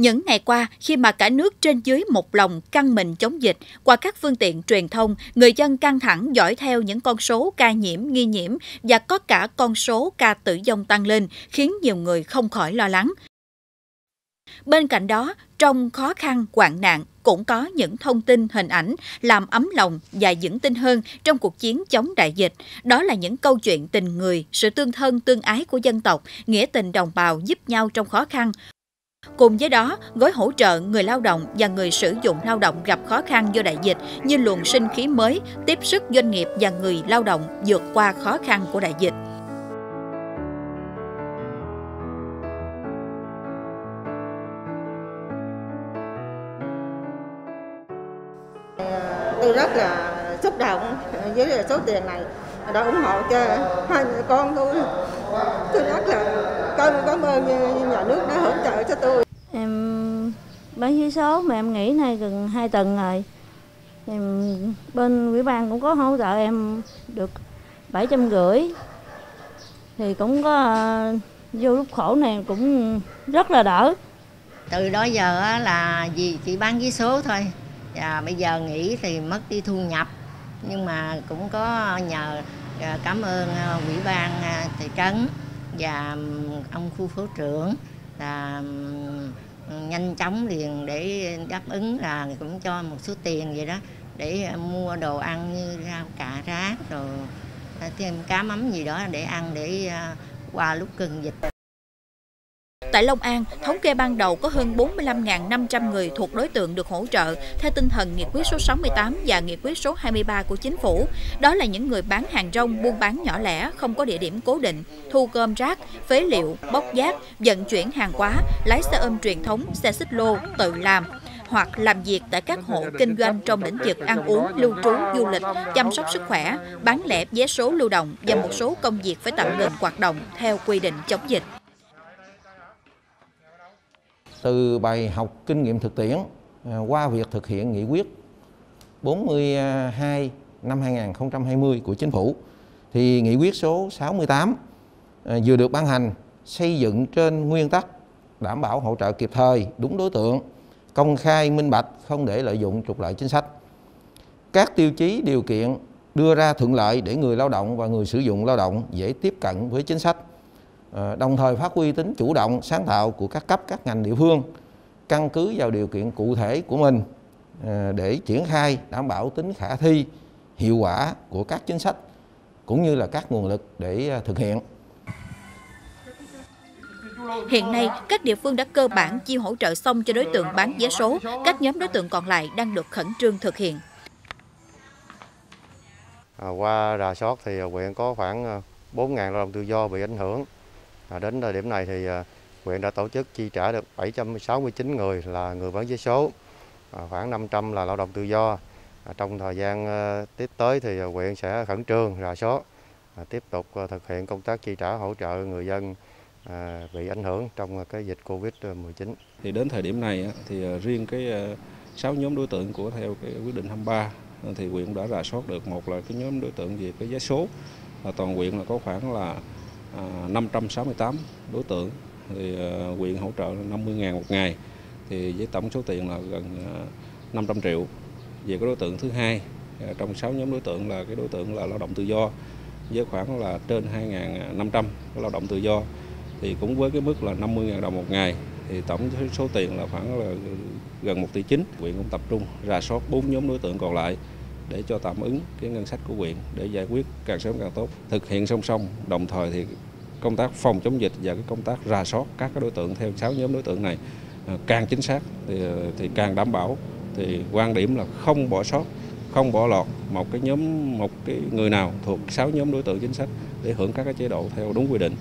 Những ngày qua, khi mà cả nước trên dưới một lòng căng mình chống dịch, qua các phương tiện truyền thông, người dân căng thẳng dõi theo những con số ca nhiễm, nghi nhiễm và có cả con số ca tử vong tăng lên, khiến nhiều người không khỏi lo lắng. Bên cạnh đó, trong khó khăn, hoạn nạn, cũng có những thông tin, hình ảnh làm ấm lòng và vững tin hơn trong cuộc chiến chống đại dịch. Đó là những câu chuyện tình người, sự tương thân, tương ái của dân tộc, nghĩa tình đồng bào giúp nhau trong khó khăn. Cùng với đó, gói hỗ trợ người lao động và người sử dụng lao động gặp khó khăn do đại dịch như luồng sinh khí mới, tiếp sức doanh nghiệp và người lao động vượt qua khó khăn của đại dịch. Tôi rất là xúc động với số tiền này đã ủng hộ cho hai mẹ con tôi. Tôi rất là cảm ơn nhà nước đã hỗ trợ cho tôi. Em bán vé số mà em nghỉ nay gần 2 tuần rồi. Bên ủy ban cũng có hỗ trợ em được 750. Thì cũng có vô lúc khổ này cũng rất là đỡ. Từ đó giờ là chỉ bán vé số thôi. Và bây giờ nghỉ thì mất đi thu nhập. Nhưng mà cũng có nhờ cảm ơn ủy ban thị trấn và ông khu phố trưởng là nhanh chóng liền để đáp ứng, là cũng cho một số tiền vậy đó để mua đồ ăn như rau cà rác rồi thêm cá mắm gì đó để ăn để qua lúc cần dịch. Tại Long An, thống kê ban đầu có hơn 45.500 người thuộc đối tượng được hỗ trợ theo tinh thần nghị quyết số 68 và nghị quyết số 23 của Chính phủ. Đó là những người bán hàng rong, buôn bán nhỏ lẻ, không có địa điểm cố định, thu gom rác, phế liệu, bốc vác, vận chuyển hàng hóa, lái xe ôm truyền thống, xe xích lô, tự làm hoặc làm việc tại các hộ kinh doanh trong lĩnh vực ăn uống, lưu trú, du lịch, chăm sóc sức khỏe, bán lẻ vé số lưu động và một số công việc phải tạm ngừng hoạt động theo quy định chống dịch. Từ bài học kinh nghiệm thực tiễn qua việc thực hiện nghị quyết 42 năm 2020 của Chính phủ, thì nghị quyết số 68 vừa được ban hành xây dựng trên nguyên tắc đảm bảo hỗ trợ kịp thời, đúng đối tượng, công khai, minh bạch, không để lợi dụng trục lợi chính sách. Các tiêu chí điều kiện đưa ra thuận lợi để người lao động và người sử dụng lao động dễ tiếp cận với chính sách, đồng thời phát huy tính chủ động, sáng tạo của các cấp, các ngành địa phương, căn cứ vào điều kiện cụ thể của mình để triển khai đảm bảo tính khả thi, hiệu quả của các chính sách cũng như là các nguồn lực để thực hiện. Hiện nay, các địa phương đã cơ bản chi hỗ trợ xong cho đối tượng bán vé số, các nhóm đối tượng còn lại đang được khẩn trương thực hiện. Qua rà soát thì huyện có khoảng 4.000 lao động tự do bị ảnh hưởng. Đến thời điểm này thì huyện đã tổ chức chi trả được 769 người là người bán vé số, khoảng 500 là lao động tự do. Trong thời gian tiếp tới thì huyện sẽ khẩn trương rà soát, tiếp tục thực hiện công tác chi trả hỗ trợ người dân bị ảnh hưởng trong cái dịch Covid-19. Thì đến thời điểm này thì riêng cái 6 nhóm đối tượng của theo cái quyết định 23 thì huyện đã rà soát được. Một là cái nhóm đối tượng về cái vé số, toàn huyện là có khoảng là 568 đối tượng, thì huyện hỗ trợ 50.000 một ngày, thì với tổng số tiền là gần 500 triệu. Về cái đối tượng thứ hai, trong 6 nhóm đối tượng là cái đối tượng là lao động tự do với khoảng là trên 2.500 lao động tự do, thì cũng với cái mức là 50.000 đồng một ngày, thì tổng số tiền là khoảng là gần 1,9 tỷ. Huyện cũng tập trung rà soát 4 nhóm đối tượng còn lại để cho tạm ứng cái ngân sách của huyện để giải quyết càng sớm càng tốt. Thực hiện song song, đồng thời thì công tác phòng chống dịch và cái công tác rà soát các cái đối tượng theo 6 nhóm đối tượng này càng chính xác thì càng đảm bảo. Thì quan điểm là không bỏ sót, không bỏ lọt một cái người nào thuộc 6 nhóm đối tượng chính sách để hưởng các cái chế độ theo đúng quy định.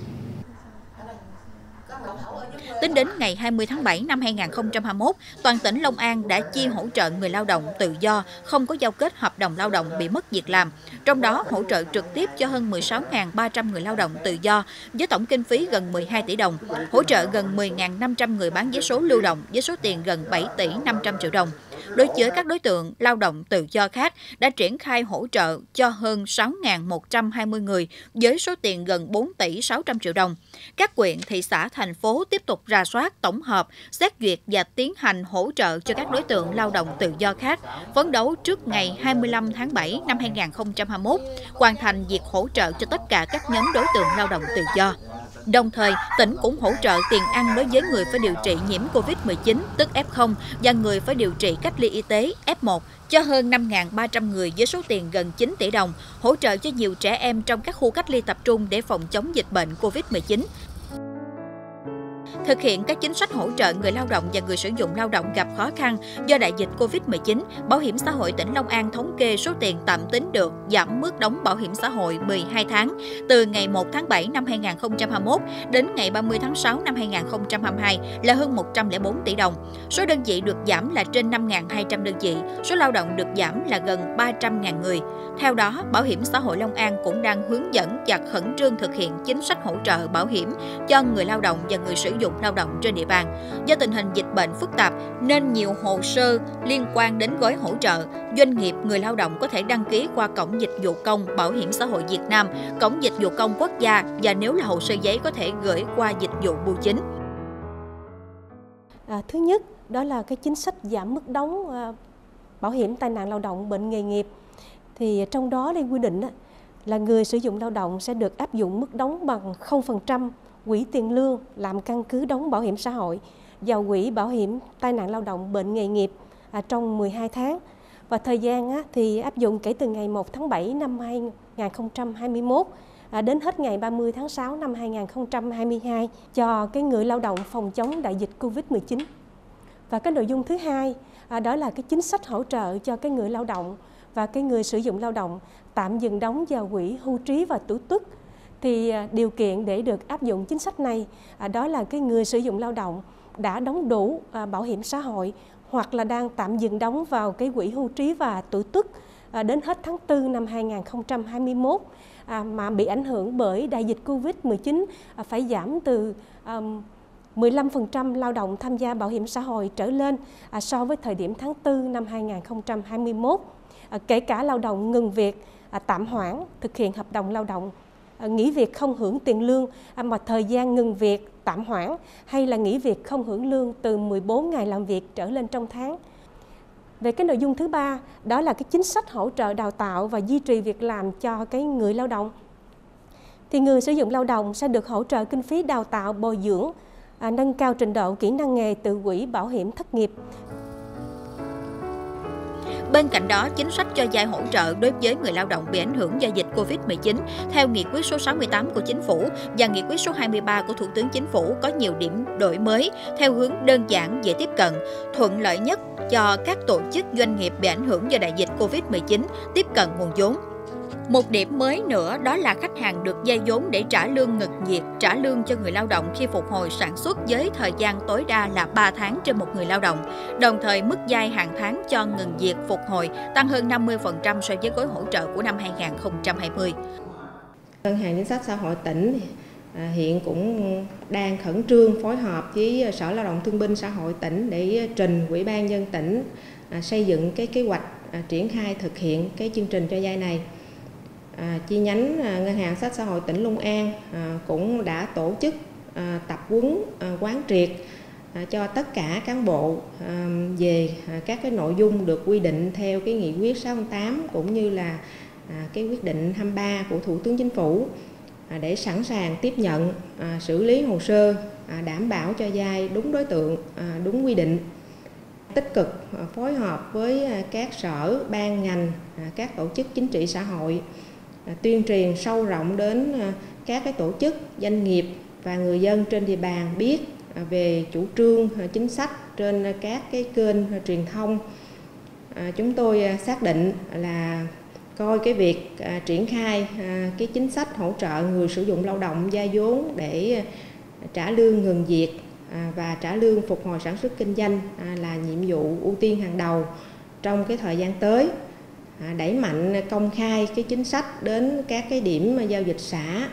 Tính đến ngày 20 tháng 7 năm 2021, toàn tỉnh Long An đã chi hỗ trợ người lao động tự do không có giao kết hợp đồng lao động bị mất việc làm. Trong đó, hỗ trợ trực tiếp cho hơn 16.300 người lao động tự do với tổng kinh phí gần 12 tỷ đồng, hỗ trợ gần 10.500 người bán vé số lưu động với số tiền gần 7 tỷ 500 triệu đồng, đối với các đối tượng lao động tự do khác đã triển khai hỗ trợ cho hơn 6.120 người với số tiền gần 4 tỷ 600 triệu đồng. Các huyện, thị xã, thành phố tiếp tục rà soát, tổng hợp, xét duyệt và tiến hành hỗ trợ cho các đối tượng lao động tự do khác, phấn đấu trước ngày 25 tháng 7 năm 2021, hoàn thành việc hỗ trợ cho tất cả các nhóm đối tượng lao động tự do. Đồng thời, tỉnh cũng hỗ trợ tiền ăn đối với người phải điều trị nhiễm COVID-19, tức F0, và người phải điều trị cách ly y tế, F1, cho hơn 5.300 người với số tiền gần 9 tỷ đồng, hỗ trợ cho nhiều trẻ em trong các khu cách ly tập trung để phòng chống dịch bệnh COVID-19. Thực hiện các chính sách hỗ trợ người lao động và người sử dụng lao động gặp khó khăn do đại dịch COVID-19, Bảo hiểm xã hội tỉnh Long An thống kê số tiền tạm tính được giảm mức đóng bảo hiểm xã hội 12 tháng từ ngày 1 tháng 7 năm 2021 đến ngày 30 tháng 6 năm 2022 là hơn 104 tỷ đồng. Số đơn vị được giảm là trên 5.200 đơn vị, số lao động được giảm là gần 300.000 người. Theo đó, Bảo hiểm xã hội Long An cũng đang hướng dẫn và khẩn trương thực hiện chính sách hỗ trợ bảo hiểm cho người lao động và người sử dụng lao động trên địa bàn. Do tình hình dịch bệnh phức tạp nên nhiều hồ sơ liên quan đến gói hỗ trợ, doanh nghiệp, người lao động có thể đăng ký qua Cổng Dịch vụ Công Bảo hiểm xã hội Việt Nam, Cổng Dịch vụ Công Quốc gia và nếu là hồ sơ giấy có thể gửi qua Dịch vụ Bưu chính. Thứ nhất, đó là cái chính sách giảm mức đóng bảo hiểm tai nạn lao động, bệnh nghề nghiệp. Thì trong đó quy định là người sử dụng lao động sẽ được áp dụng mức đóng bằng 0% quỹ tiền lương làm căn cứ đóng bảo hiểm xã hội vào quỹ bảo hiểm tai nạn lao động bệnh nghề nghiệp trong 12 tháng. Và thời gian thì áp dụng kể từ ngày 1 tháng 7 năm 2021 đến hết ngày 30 tháng 6 năm 2022 cho cái người lao động phòng chống đại dịch Covid-19. Và cái nội dung thứ hai đó là cái chính sách hỗ trợ cho cái người lao động và cái người sử dụng lao động tạm dừng đóng vào quỹ hưu trí và tử tuất. Thì điều kiện để được áp dụng chính sách này đó là cái người sử dụng lao động đã đóng đủ bảo hiểm xã hội hoặc là đang tạm dừng đóng vào cái quỹ hưu trí và tử tuất đến hết tháng 4 năm 2021 mà bị ảnh hưởng bởi đại dịch Covid-19 phải giảm từ 15% lao động tham gia bảo hiểm xã hội trở lên so với thời điểm tháng 4 năm 2021. Kể cả lao động ngừng việc, tạm hoãn, thực hiện hợp đồng lao động, nghỉ việc không hưởng tiền lương mà thời gian ngừng việc, tạm hoãn hay là nghỉ việc không hưởng lương từ 14 ngày làm việc trở lên trong tháng. Về cái nội dung thứ ba, đó là cái chính sách hỗ trợ đào tạo và duy trì việc làm cho cái người lao động. Thì người sử dụng lao động sẽ được hỗ trợ kinh phí đào tạo, bồi dưỡng, nâng cao trình độ kỹ năng nghề từ quỹ bảo hiểm thất nghiệp. Bên cạnh đó, chính sách cho vay hỗ trợ đối với người lao động bị ảnh hưởng do dịch Covid-19 theo Nghị quyết số 68 của Chính phủ và Nghị quyết số 23 của Thủ tướng Chính phủ có nhiều điểm đổi mới theo hướng đơn giản, dễ tiếp cận, thuận lợi nhất cho các tổ chức doanh nghiệp bị ảnh hưởng do đại dịch Covid-19 tiếp cận nguồn vốn. Một điểm mới nữa đó là khách hàng được vay vốn để trả lương ngừng việc, trả lương cho người lao động khi phục hồi sản xuất với thời gian tối đa là 3 tháng trên một người lao động. Đồng thời, mức vay hàng tháng cho ngừng việc phục hồi tăng hơn 50% so với gói hỗ trợ của năm 2020. Ngân hàng Chính sách Xã hội tỉnh hiện cũng đang khẩn trương phối hợp với Sở Lao động Thương binh Xã hội tỉnh để trình Ủy ban nhân dân tỉnh xây dựng cái kế hoạch triển khai thực hiện cái chương trình cho vay này. Chi nhánh Ngân hàng Chính sách Xã hội tỉnh Long An cũng đã tổ chức tập huấn quán triệt cho tất cả cán bộ về các cái nội dung được quy định theo cái nghị quyết 68 cũng như là cái quyết định 23 của Thủ tướng Chính phủ để sẵn sàng tiếp nhận, xử lý hồ sơ, đảm bảo cho vay đúng đối tượng, đúng quy định. Tích cực phối hợp với các sở, ban, ngành, các tổ chức chính trị xã hội, tuyên truyền sâu rộng đến các cái tổ chức, doanh nghiệp và người dân trên địa bàn biết về chủ trương, chính sách trên các cái kênh truyền thông. Chúng tôi xác định là coi cái việc triển khai cái chính sách hỗ trợ người sử dụng lao động vay vốn để trả lương ngừng việc và trả lương phục hồi sản xuất kinh doanh là nhiệm vụ ưu tiên hàng đầu trong cái thời gian tới. Đẩy mạnh công khai cái chính sách đến các cái điểm giao dịch xã,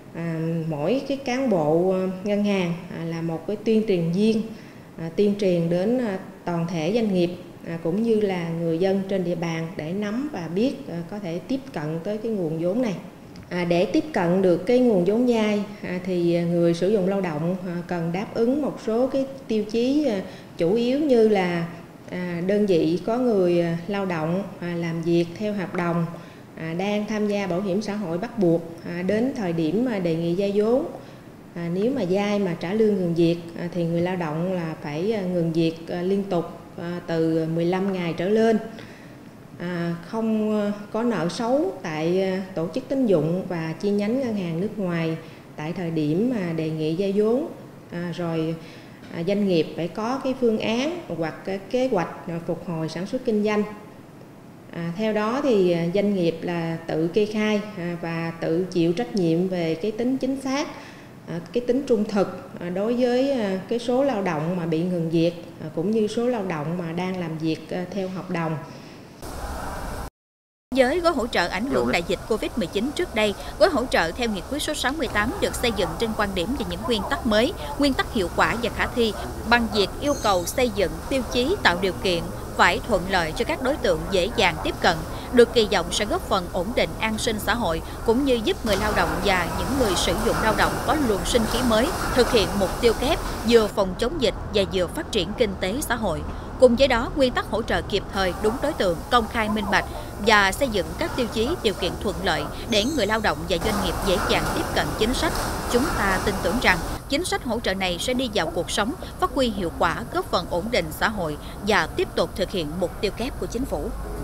mỗi cái cán bộ ngân hàng là một cái tuyên truyền viên, tuyên truyền đến toàn thể doanh nghiệp cũng như là người dân trên địa bàn để nắm và biết có thể tiếp cận tới cái nguồn vốn này. Để tiếp cận được cái nguồn vốn vay thì người sử dụng lao động cần đáp ứng một số cái tiêu chí chủ yếu như là đơn vị có người lao động làm việc theo hợp đồng, đang tham gia bảo hiểm xã hội bắt buộc đến thời điểm đề nghị vay vốn. Nếu mà vay mà trả lương ngừng việc thì người lao động là phải ngừng việc liên tục từ 15 ngày trở lên. Không có nợ xấu tại tổ chức tín dụng và chi nhánh ngân hàng nước ngoài tại thời điểm mà đề nghị vay vốn. Rồi doanh nghiệp phải có cái phương án hoặc cái kế hoạch phục hồi sản xuất kinh doanh. Theo đó thì doanh nghiệp là tự kê khai và tự chịu trách nhiệm về cái tính chính xác, cái tính trung thực đối với cái số lao động mà bị ngừng việc cũng như số lao động mà đang làm việc theo hợp đồng. Với gói hỗ trợ ảnh hưởng đại dịch Covid-19 trước đây, gói hỗ trợ theo nghị quyết số 68 được xây dựng trên quan điểm về những nguyên tắc mới, nguyên tắc hiệu quả và khả thi, bằng việc yêu cầu xây dựng tiêu chí tạo điều kiện phải thuận lợi cho các đối tượng dễ dàng tiếp cận, được kỳ vọng sẽ góp phần ổn định an sinh xã hội cũng như giúp người lao động và những người sử dụng lao động có luồng sinh khí mới, thực hiện mục tiêu kép vừa phòng chống dịch và vừa phát triển kinh tế xã hội. Cùng với đó, nguyên tắc hỗ trợ kịp thời, đúng đối tượng, công khai minh bạch và xây dựng các tiêu chí, điều kiện thuận lợi để người lao động và doanh nghiệp dễ dàng tiếp cận chính sách. Chúng ta tin tưởng rằng chính sách hỗ trợ này sẽ đi vào cuộc sống, phát huy hiệu quả, góp phần ổn định xã hội và tiếp tục thực hiện mục tiêu kép của chính phủ.